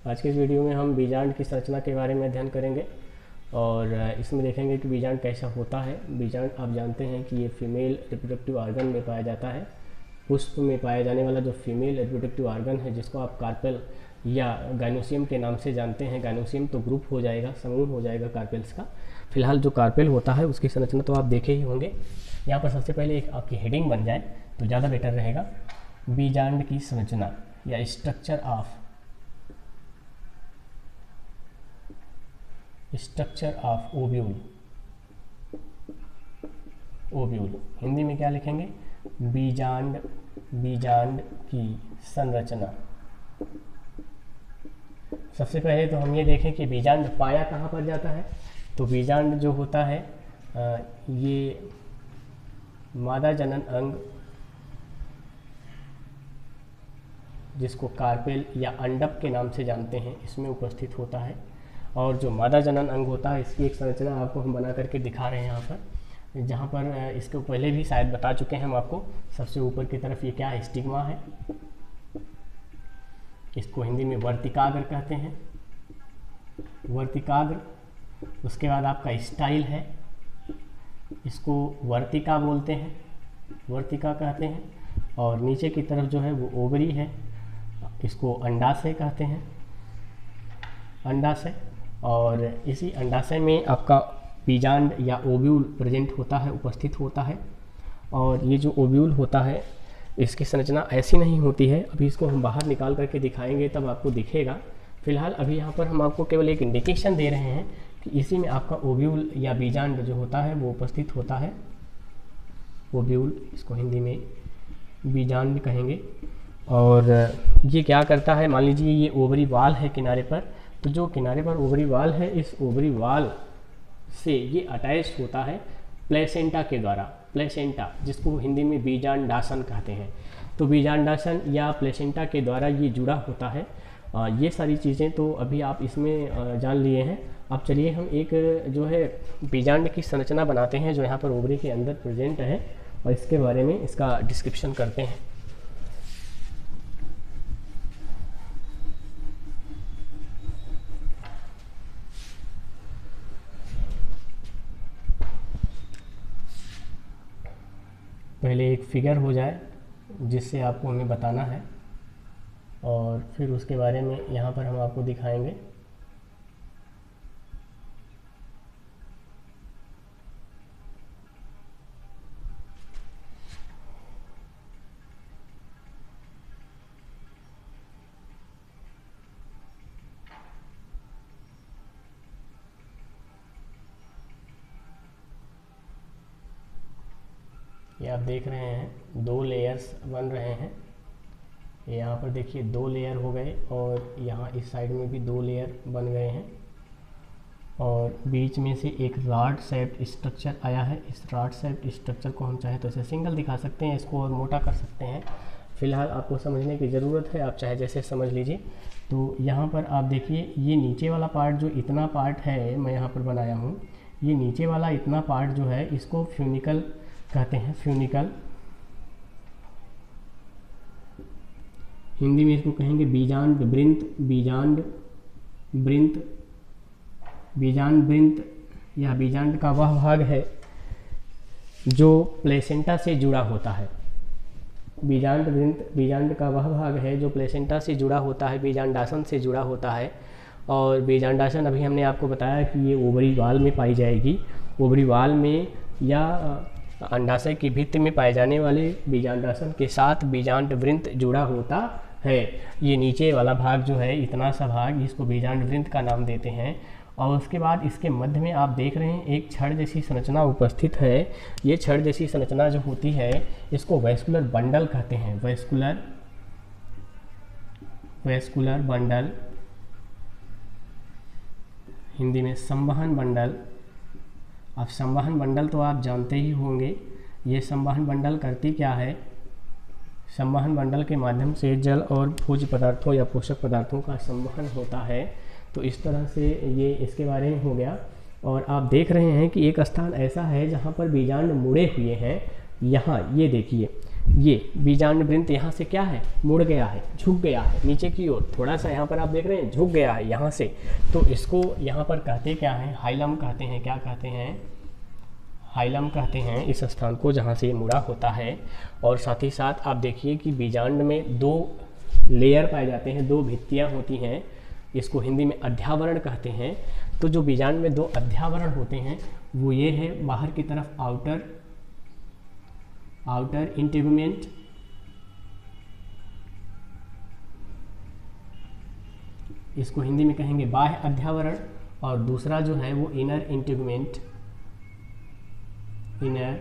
आज के इस वीडियो में हम बीजांड की संरचना के बारे में अध्ययन करेंगे और इसमें देखेंगे कि बीजांड कैसा होता है। बीजांड आप जानते हैं कि ये फीमेल रिप्रोडक्टिव ऑर्गन में पाया जाता है। पुष्प में पाया जाने वाला जो फीमेल रिप्रोडक्टिव ऑर्गन है, जिसको आप कार्पेल या गाइनोसियम के नाम से जानते हैं। गाइनोसियम तो ग्रुप हो जाएगा, समूह हो जाएगा कार्पेल्स का। फिलहाल जो कार्पेल होता है उसकी संरचना तो आप देखे ही होंगे। यहाँ पर सबसे पहले एक आपकी हेडिंग बन जाए तो ज़्यादा बेटर रहेगा। बीजांड की संरचना या स्ट्रक्चर ऑफ ओव्यूल। हिंदी में क्या लिखेंगे? बीजांड की संरचना। सबसे पहले तो हम ये देखें कि बीजांड पाया कहाँ पर जाता है। तो बीजांड जो होता है ये मादा जनन अंग, जिसको कार्पेल या अंडप के नाम से जानते हैं, इसमें उपस्थित होता है। और जो मादा जनन अंग होता है इसकी एक संरचना आपको हम बना करके दिखा रहे हैं यहाँ पर, जहाँ पर इसके पहले भी शायद बता चुके हैं हम आपको। सबसे ऊपर की तरफ ये क्या है? स्टिग्मा है। इसको हिंदी में वर्तिकाग्र कहते हैं, वर्तिकाग्र। उसके बाद आपका स्टाइल है, इसको वर्तिका बोलते हैं, वर्तिका कहते हैं। और नीचे की तरफ जो है वो ओवरी है, इसको अंडाशय कहते हैं, अंडाशय। और इसी अंडाशय में आपका बीजांड या ओव्यूल प्रेजेंट होता है, उपस्थित होता है। और ये जो ओव्यूल होता है इसकी संरचना ऐसी नहीं होती है। अभी इसको हम बाहर निकाल करके दिखाएंगे तब आपको दिखेगा। फिलहाल अभी यहाँ पर हम आपको केवल एक इंडिकेशन दे रहे हैं कि इसी में आपका ओव्यूल या बीजांड जो होता है वो उपस्थित होता है। ओव्यूल, इसको हिंदी में बीजांड कहेंगे। और ये क्या करता है? मान लीजिए ये ओवरी वाल है किनारे पर, तो जो किनारे पर ओवरी वाल है, इस ओवरी वाल से ये अटैच होता है प्लेसेंटा के द्वारा। प्लेसेंटा, जिसको हिंदी में बीजांडासन कहते हैं। तो बीजांडासन या प्लेसेंटा के द्वारा ये जुड़ा होता है। ये सारी चीज़ें तो अभी आप इसमें जान लिए हैं। अब चलिए हम एक जो है बीजांड की संरचना बनाते हैं जो यहाँ पर ओवरी के अंदर प्रेजेंट है, और इसके बारे में इसका डिस्क्रिप्शन करते हैं। पहले एक फिगर हो जाए जिससे आपको हमें बताना है, और फिर उसके बारे में यहाँ पर हम आपको दिखाएंगे। ये आप देख रहे हैं 2 लेयर्स बन रहे हैं। यहाँ पर देखिए 2 लेयर हो गए, और यहाँ इस साइड में भी 2 लेयर बन गए हैं। और बीच में से एक रॉड शेप्ड स्ट्रक्चर आया है। इस रॉड शेप्ड स्ट्रक्चर को हम चाहे तो इसे सिंगल दिखा सकते हैं, इसको और मोटा कर सकते हैं। फिलहाल आपको समझने की ज़रूरत है, आप चाहे जैसे समझ लीजिए। तो यहाँ पर आप देखिए ये नीचे वाला पार्ट, जो इतना पार्ट है मैं यहाँ पर बनाया हूँ, ये नीचे वाला इतना पार्ट जो है इसको फ्यूनिकल कहते हैं। फ्यूनिकल, हिंदी में इसको कहेंगे बीजांड वृंत। बीजांड वृंत या बीजांड का वह भाग है जो प्लेसेंटा से जुड़ा होता है। बीजांड वृंत, बीजांड का वह भाग है जो प्लेसेंटा से जुड़ा होता है, बीजांडासन से जुड़ा होता है। और बीजांडासन अभी हमने आपको बताया कि ये ओवरी वाल में पाई जाएगी। ओवरी वाल में या अंडाशय की भित्ति में पाए जाने वाले बीजांडासन के साथ बीजांड वृंत जुड़ा होता है। ये नीचे वाला भाग जो है, इतना सा भाग, इसको बीजांड वृंत का नाम देते हैं। और उसके बाद इसके मध्य में आप देख रहे हैं एक छड़ जैसी संरचना उपस्थित है। ये छड़ जैसी संरचना जो होती है इसको वैस्कुलर बंडल कहते हैं। वैस्कुलर बंडल, हिंदी में संवहन बंडल। अब संवहन बंडल तो आप जानते ही होंगे। ये संवहन बंडल करती क्या है? संवहन बंडल के माध्यम से जल और भोज्य पदार्थों या पोषक पदार्थों का संवहन होता है। तो इस तरह से ये इसके बारे में हो गया। और आप देख रहे हैं कि एक स्थान ऐसा है जहाँ पर बीजांड मुड़े हुए हैं। यहाँ ये देखिए, ये बीजांड वृंत यहाँ से क्या है, मुड़ गया है, झुक गया है नीचे की ओर, थोड़ा सा यहाँ पर आप देख रहे हैं झुक गया है यहाँ से, तो इसको यहाँ पर कहते क्या हैं, हाइलम कहते हैं। क्या कहते हैं, हाइलम कहते हैं इस स्थान को जहाँ से ये मुड़ा होता है। और साथ ही साथ आप देखिए कि बीजांड में 2 लेयर पाए जाते हैं, 2 भित्तियाँ होती हैं, इसको हिंदी में अध्यावरण कहते हैं। तो जो बीजांड में 2 अध्यावरण होते हैं वो ये है, बाहर की तरफ आउटर इंटेगुमेंट, इसको हिंदी में कहेंगे बाह्य अध्यावरण, और दूसरा जो है वो इनर इंटेगुमेंट, इनर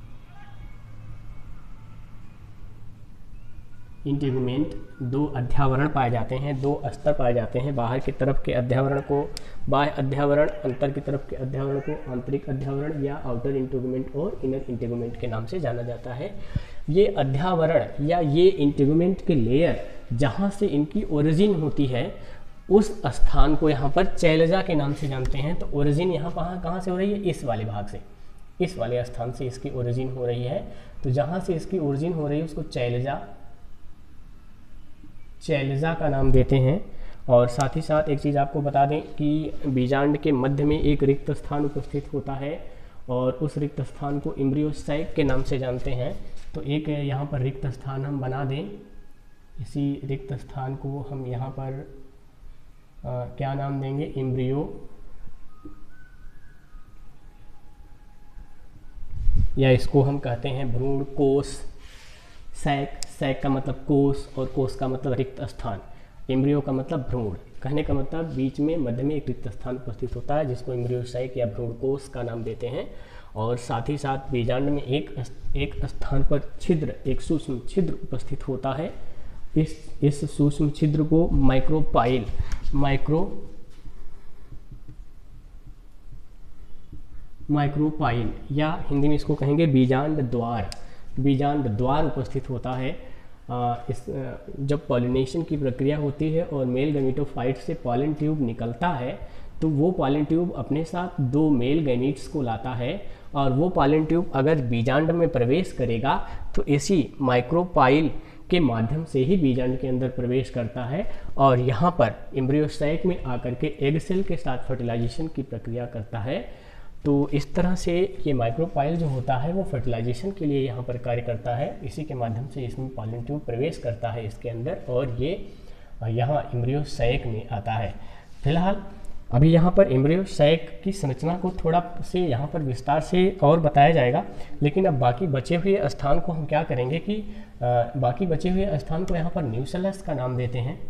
इंटेगुमेंट। 2 अध्यावरण पाए जाते हैं, 2 स्तर पाए जाते हैं, बाहर की तरफ के अध्यावरण को बाह्य अध्यावरण, अंतर की तरफ के अध्यावरण को आंतरिक अध्यावरण या आउटर इंटेगुमेंट और इनर इंटेगुमेंट के नाम से जाना जाता है। ये अध्यावरण या ये इंटेगुमेंट के लेयर जहाँ से इनकी ओरिजिन होती है उस स्थान को यहाँ पर चैलजा के नाम से जानते हैं। तो ओरिजिन यहाँ कहाँ से हो रही है, इस वाले भाग से, इस वाले स्थान से इसकी ओरिजिन हो रही है। तो जहाँ से इसकी ओरिजिन हो रही है उसको चैलजा का नाम देते हैं। और साथ ही साथ एक चीज़ आपको बता दें कि बीजांड के मध्य में एक रिक्त स्थान उपस्थित होता है और उस रिक्त स्थान को एम्ब्रियोसाइक के नाम से जानते हैं। तो एक यहाँ पर रिक्त स्थान हम बना दें, इसी रिक्त स्थान को हम यहाँ पर क्या नाम देंगे, एम्ब्रियो, या इसको हम कहते हैं भ्रूण कोष। सैक का मतलब कोष और कोष का मतलब रिक्त स्थान, एम्ब्रियो का मतलब भ्रूण। कहने का मतलब बीच में मध्य में एक रिक्त स्थान उपस्थित होता है जिसको एम्ब्रियोसाइक या भ्रूण कोष का नाम देते हैं। और साथ ही साथ बीजांड में एक स्थान पर छिद्र, एक सूक्ष्म छिद्र उपस्थित होता है। इस सूक्ष्म छिद्र को माइक्रोपाइल या हिंदी में इसको कहेंगे बीजांड द्वार उपस्थित होता है। जब पॉलिनेशन की प्रक्रिया होती है और मेल गैमेटोफाइट से पॉलन ट्यूब निकलता है तो वो पॉलन ट्यूब अपने साथ 2 मेल गैमीट्स को लाता है और वो पॉलन ट्यूब अगर बीजांड में प्रवेश करेगा तो इसी माइक्रोपाइल के माध्यम से ही बीजांड के अंदर प्रवेश करता है और यहाँ पर एम्ब्रियोसाइक में आकर के एग सेल के साथ फर्टिलाइजेशन की प्रक्रिया करता है। तो इस तरह से ये माइक्रोपाइल जो होता है वो फर्टिलाइजेशन के लिए यहाँ पर कार्य करता है। इसी के माध्यम से इसमें पॉलन ट्यूब प्रवेश करता है इसके अंदर और ये यहाँ एम्ब्रियोसाइक में आता है। फिलहाल अभी यहाँ पर एम्ब्रियोसाइक की संरचना को थोड़ा से यहाँ पर विस्तार से और बताया जाएगा, लेकिन अब बाकी बचे हुए स्थान को हम क्या करेंगे कि बाकी बचे हुए स्थान को यहाँ पर न्यूसेलस का नाम देते हैं।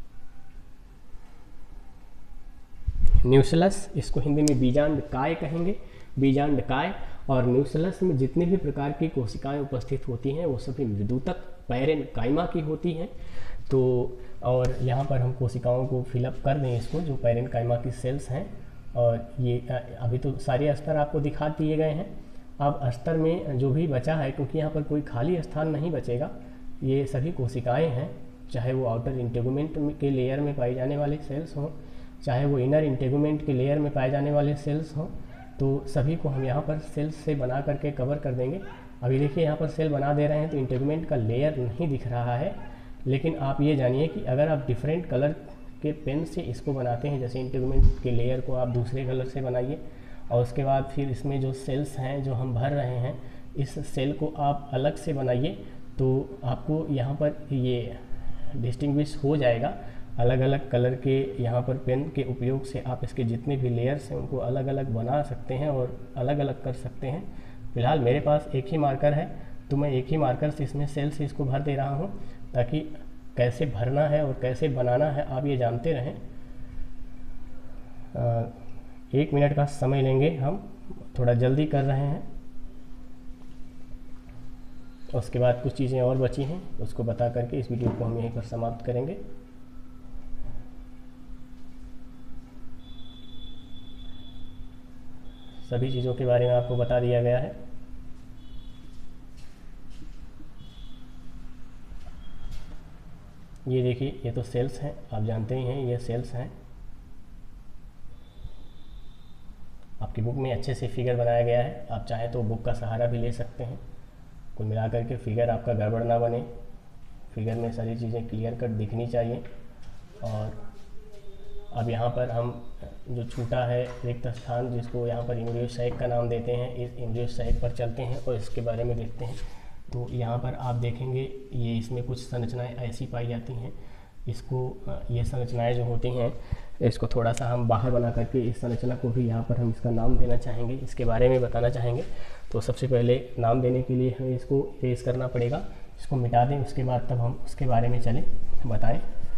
न्यूसेलस, इसको हिंदी में बीजांड काय कहेंगे, बीजांड काय। और न्यूसेलस में जितनी भी प्रकार की कोशिकाएं उपस्थित होती हैं वो सभी मृदुतक पैरेनकाइमा की होती हैं। तो और यहाँ पर हम कोशिकाओं को फिलअप कर दें इसको, जो पैरेनकाइमा की सेल्स हैं। और ये अभी तो सारे स्तर आपको दिखा दिए गए हैं। अब स्तर में जो भी बचा है, क्योंकि यहाँ पर कोई खाली स्थान नहीं बचेगा, ये सभी कोशिकाएँ हैं, चाहे वो आउटर इंटेगुमेंट के लेयर में पाई जाने वाले सेल्स हों, चाहे वो इनर इंटेगुमेंट के लेयर में पाए जाने वाले सेल्स हों, तो सभी को हम यहाँ पर सेल्स से बना करके कवर कर देंगे। अभी देखिए यहाँ पर सेल बना दे रहे हैं तो इंटेगुमेंट का लेयर नहीं दिख रहा है, लेकिन आप ये जानिए कि अगर आप डिफरेंट कलर के पेन से इसको बनाते हैं, जैसे इंटेगुमेंट के लेयर को आप दूसरे कलर से बनाइए और उसके बाद फिर इसमें जो सेल्स हैं जो हम भर रहे हैं, इस सेल को आप अलग से बनाइए तो आपको यहाँ पर ये डिस्टिंग्विश हो जाएगा। अलग अलग कलर के यहाँ पर पेन के उपयोग से आप इसके जितने भी लेयर्स हैं उनको अलग अलग बना सकते हैं और अलग अलग कर सकते हैं। फिलहाल मेरे पास एक ही मार्कर है तो मैं एक ही मार्कर से इसमें सेल से इसको भर दे रहा हूँ, ताकि कैसे भरना है और कैसे बनाना है आप ये जानते रहें। 1 मिनट का समय लेंगे, हम थोड़ा जल्दी कर रहे हैं। उसके बाद कुछ चीज़ें और बची हैं उसको बता करके इस वीडियो को हम यहीं पर समाप्त करेंगे। सभी चीज़ों के बारे में आपको बता दिया गया है। ये देखिए, ये तो सेल्स हैं, आप जानते ही हैं ये सेल्स हैं। आपकी बुक में अच्छे से फिगर बनाया गया है, आप चाहें तो बुक का सहारा भी ले सकते हैं। कुल मिलाकर के फिगर आपका गड़बड़ ना बने, फिगर में सारी चीज़ें क्लियर कट दिखनी चाहिए। और अब यहाँ पर हम जो छूटा है रिक्त स्थान, जिसको यहाँ पर इम्ब्रियो सैक का नाम देते हैं, इस इम्ब्रियो सैक पर चलते हैं और इसके बारे में देखते हैं। तो यहाँ पर आप देखेंगे ये इसमें कुछ संरचनाएं ऐसी पाई जाती हैं, इसको ये संरचनाएं जो होती हैं इसको थोड़ा सा हम बाहर बना करके इस संरचना को भी यहाँ पर हम इसका नाम देना चाहेंगे, इसके बारे में बताना चाहेंगे। तो सबसे पहले नाम देने के लिए हमें इसको इरेज करना पड़ेगा, इसको मिटा दें, उसके बाद तब हम उसके बारे में चलें बताएं।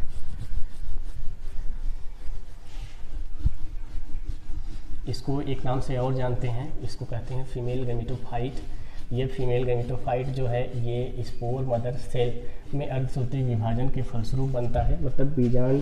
इसको एक नाम से और जानते हैं, इसको कहते हैं फीमेल गैमेटोफाइट। ये फीमेल गैमेटोफाइट जो है ये स्पोर मदर सेल में अर्धसूत्री विभाजन के फलस्वरूप बनता है। मतलब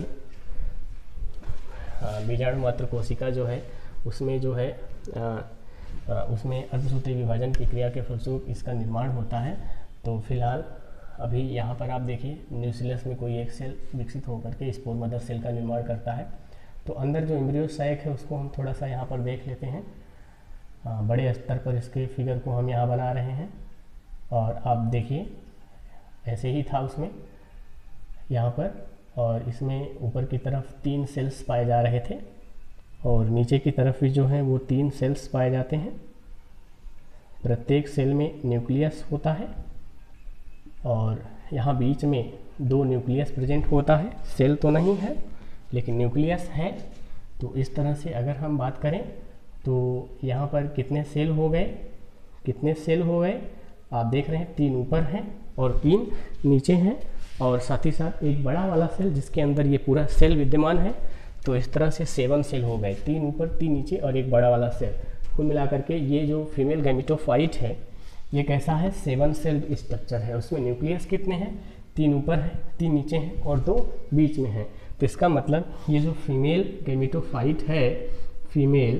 बीजाणु मात्र कोशिका जो है उसमें जो है उसमें अर्धसूत्री विभाजन की क्रिया के फलस्वरूप इसका निर्माण होता है। तो फिलहाल अभी यहाँ पर आप देखिए न्यूक्लियस में कोई एक सेल विकसित होकर के स्पोर मदर सेल का निर्माण करता है। तो अंदर जो एम्ब्रियो सैक है उसको हम थोड़ा सा यहाँ पर देख लेते हैं। बड़े स्तर पर इसके फिगर को हम यहाँ बना रहे हैं और आप देखिए ऐसे ही था उसमें यहाँ पर, और इसमें ऊपर की तरफ 3 सेल्स पाए जा रहे थे और नीचे की तरफ भी जो है वो 3 सेल्स पाए जाते हैं। प्रत्येक सेल में न्यूक्लियस होता है और यहाँ बीच में 2 न्यूक्लियस प्रेजेंट होता है। सेल तो नहीं है लेकिन न्यूक्लियस है। तो इस तरह से अगर हम बात करें तो यहाँ पर कितने सेल हो गए, आप देख रहे हैं 3 ऊपर हैं और 3 नीचे हैं, और साथ ही साथ एक बड़ा वाला सेल जिसके अंदर ये पूरा सेल विद्यमान है। तो इस तरह से 7 सेल हो गए, 3 ऊपर 3 नीचे और एक बड़ा वाला सेल। कुल मिलाकर के ये जो फीमेल गैमेटोफाइट है ये कैसा है, 7 सेल स्ट्रक्चर है। उसमें न्यूक्लियस कितने हैं, 3 ऊपर हैं, 3 नीचे हैं और 2 बीच में हैं। तो इसका मतलब ये जो फीमेल गैमेटोफाइट है, फीमेल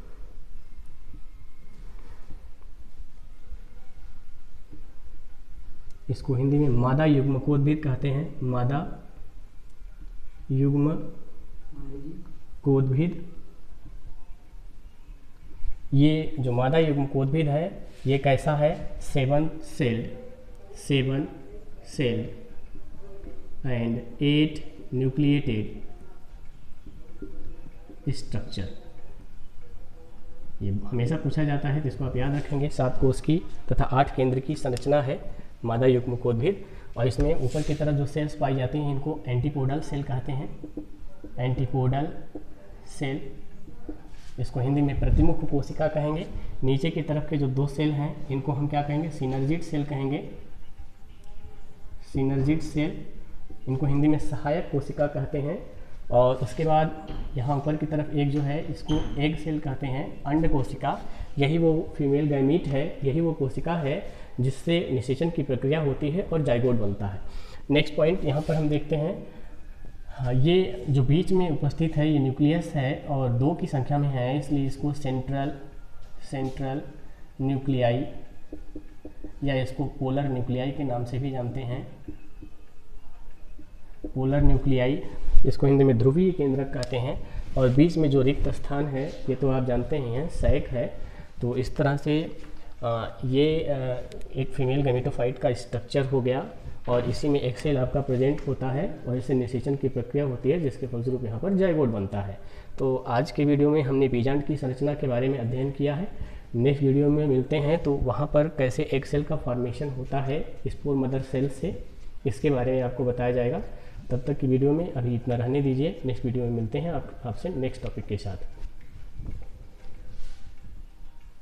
इसको हिंदी में मादा युग्मकोद्भिद कहते हैं। मादा युग्मकोद्भिद, ये जो मादा युग्मकोद्भिद है ये कैसा है, 7 सेल एंड 8 न्यूक्लिएटेड स्ट्रक्चर। ये हमेशा पूछा जाता है तो इसको आप याद रखेंगे। 7 कोश की तथा 8 केंद्र की संरचना है मादा युग्मकोद्भिद, और इसमें ऊपर की तरफ जो सेल्स पाई जाती हैं इनको एंटीपोडल सेल कहते हैं। एंटीपोडल सेल, इसको हिंदी में प्रतिमुख कोशिका कहेंगे। नीचे की तरफ के जो 2 सेल हैं इनको हम क्या कहेंगे, सिनर्जिड सेल कहेंगे। सिनर्जिड सेल, इनको हिंदी में सहायक कोशिका कहते हैं। और उसके बाद यहाँ ऊपर की तरफ एक जो है इसको एग सेल कहते हैं, अंड कोशिका। यही वो फीमेल गैमीट है, यही वो कोशिका है जिससे निषेचन की प्रक्रिया होती है और जाइगोट बनता है। नेक्स्ट पॉइंट यहाँ पर हम देखते हैं, ये जो बीच में उपस्थित है ये न्यूक्लियस है और 2 की संख्या में है, इसलिए इसको सेंट्रल न्यूक्लियाई या इसको पोलर न्यूक्लियाई के नाम से भी जानते हैं। पोलर न्यूक्लियाई, इसको हिंदी में ध्रुवीय केंद्रक कहते हैं। और बीच में जो रिक्त स्थान है ये तो आप जानते ही हैं, सैक है। तो इस तरह से ये एक फीमेल गैमेटोफाइट का स्ट्रक्चर हो गया और इसी में एक सेल आपका प्रेजेंट होता है और इससे निषेचन की प्रक्रिया होती है जिसके फलस्वरूप यहाँ पर जाइगोट बनता है। तो आज के वीडियो में हमने बीजांड की संरचना के बारे में अध्ययन किया है। नेक्स्ट वीडियो में मिलते हैं तो वहाँ पर कैसे एक सेल का फॉर्मेशन होता है स्पोर मदर सेल से, इसके बारे में आपको बताया जाएगा। तब तक की वीडियो में अभी इतना रहने दीजिए, नेक्स्ट वीडियो में मिलते हैं आपसे नेक्स्ट टॉपिक के साथ।